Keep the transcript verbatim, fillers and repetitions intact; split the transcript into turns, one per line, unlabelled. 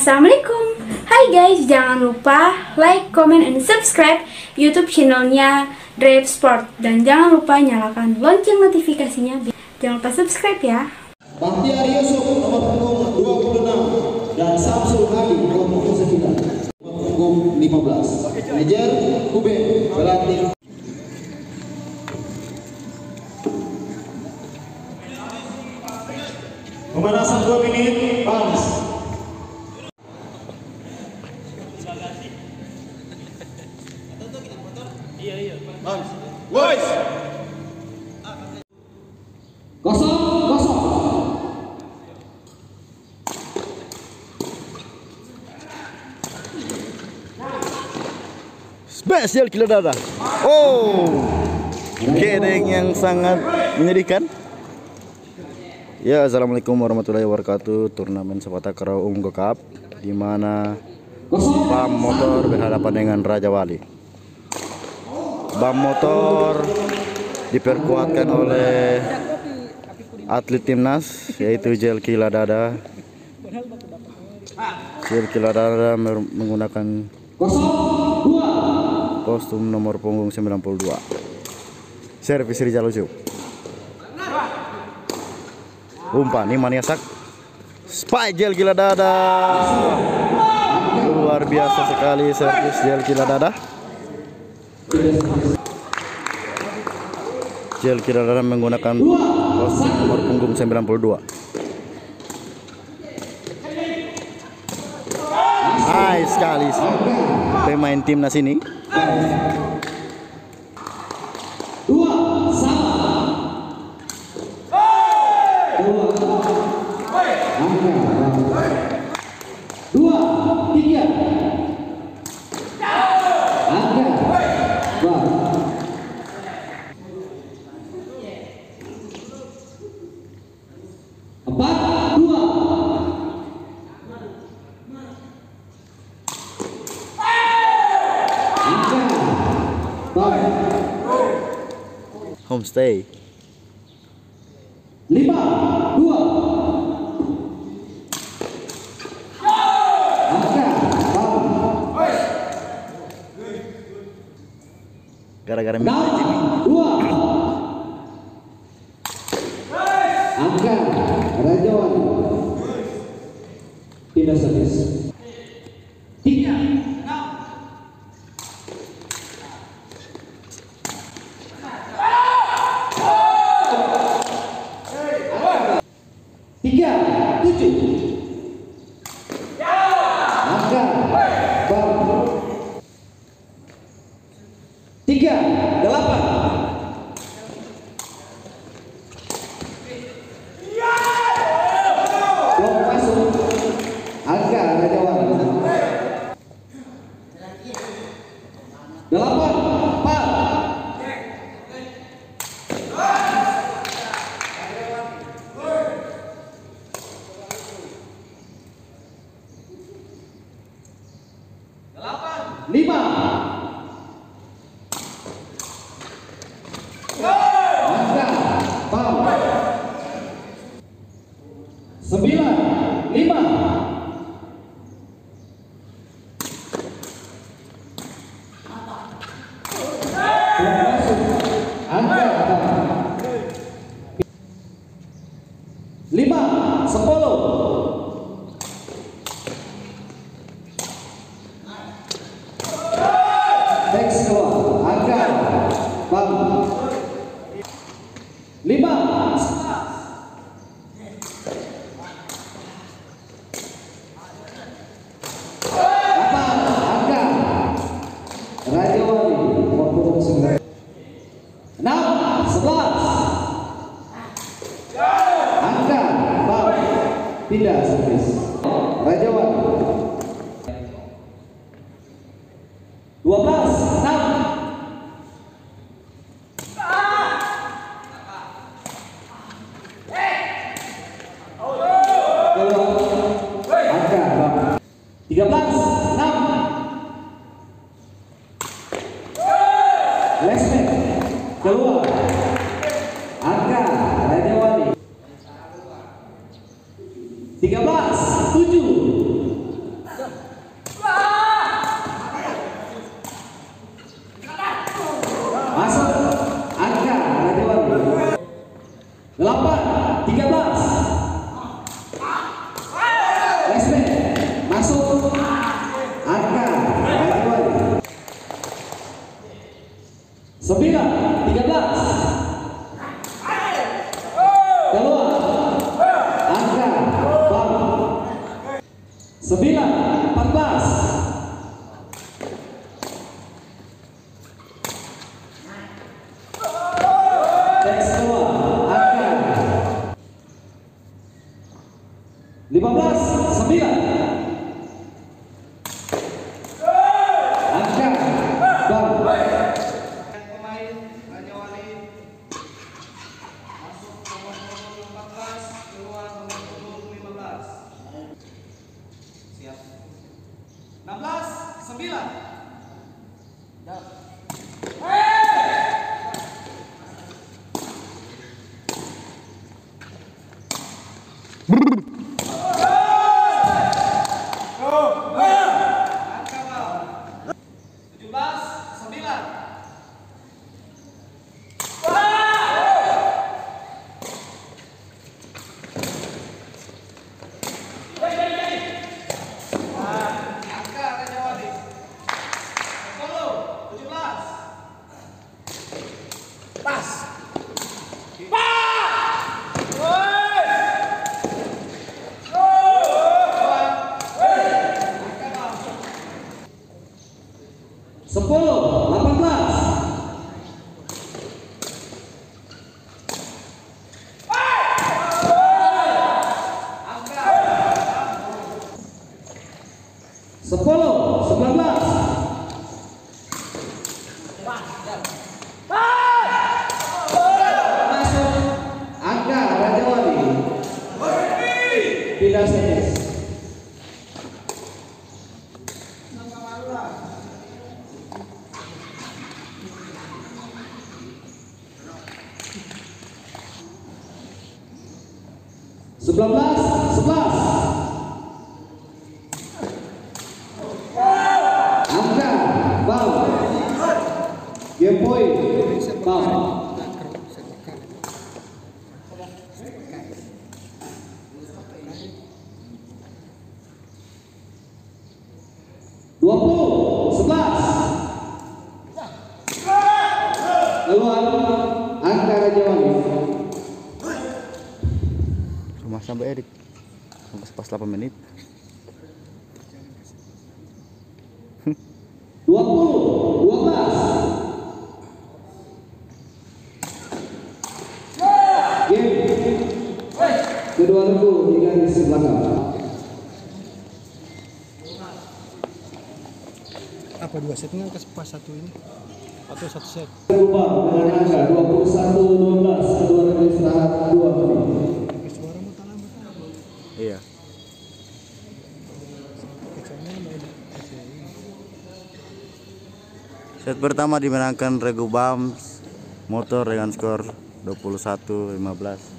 Assalamualaikum. Hai guys, jangan lupa like, comment, and subscribe YouTube channelnya Drive Sport. Dan jangan lupa nyalakan lonceng notifikasinya. Jangan lupa subscribe ya.
Bahtiar Yusuf nomor punggung dua puluh enam dan Samsul Hadi nomor punggung sembilan. Nomor punggung lima belas. Manajer Kube berlatih. Pemanasan dua menit, Bans. Iya iya. Bans. Boys. Kosong, kosong.
Spesial kilo dada. Oh, kedeng yang sangat menyedihkan. Ya, assalamualaikum warahmatullahi wabarakatuh. Turnamen sepak takraw Unggul Cup, di mana Bam Motor berhadapan dengan Raja Wali. Bam Motor diperkuatkan oleh atlet timnas yaitu Jelki Ladada. Jelki Ladada menggunakan kostum nomor punggung sembilan puluh dua. Servis Rizal Ucup. Umpan Iman Yasak. Spike Jelki Ladada. Luar biasa sekali servis Jelki Ladada. Jelki Ladada menggunakan kostum nomor punggung sembilan puluh dua. Nice sekali pemain timnas ini. Homestay.
Lima, dua.
Gara-gara minta Jimmy.
Dua. Angka Raja Wali. Pindah servis. Tiga. Tiga, tujuh. Angka Bam. Tiga, delapan. Blok masuk. Angka Raja Wali. Delapan, empat. Lima. Angka Bam. Sembilan. Lima. Angka Bam. Lima. Sepuluh. Teks keluar, angka Bam. Lima. Delapan, angka Raja Wali nomor punggung sembilan. Enam, sebelas. Angka Bam. Pindah servis Raja Wali. Dua belas, enam. Angka Bam. Tiga belas, enam. Lesmet keluar. Angka Raja Wali. Tiga belas, tujuh. Masuk. Angka Rajawali. delapan tiga belas. Respect. Masuk. Angka Rajawali. sembilan tiga belas. Keluar. Angka Bang. sembilan empat belas. Teks keluar. Angka lima belas sembilan. Angka Bang.
Pemain Rajawali masuk nomor punggung empat belas, keluar nomor punggung lima belas. Siap. enam belas sembilan. Angka bawah. tujuh belas sembilan. Angka Rajawali. sepuluh tujuh belas. Pas.
sepuluh delapan belas. sepuluh sembilan belas. Masuk. Angka Rajawali. Pindah setis. sembilan belas sebelas. Angka Bang. Game point Bang. dua puluh sebelas. Keluar. Angka Rajawali.
Rumah sampai Erik sampai pas delapan menit.
dua puluh dua belas. Game kedua regu di garis belakang.
Apa dua setnya ke pas satu ini atau satu set?
Berubah dengan angka dua puluh satu dua belas. Kedua regu istirahat dua menit.
Suara mau tanam betul.
Iya.
Kecilnya mau di
Set pertama dimenangkan Regu Bams Motor dengan skor dua puluh satu lima belas.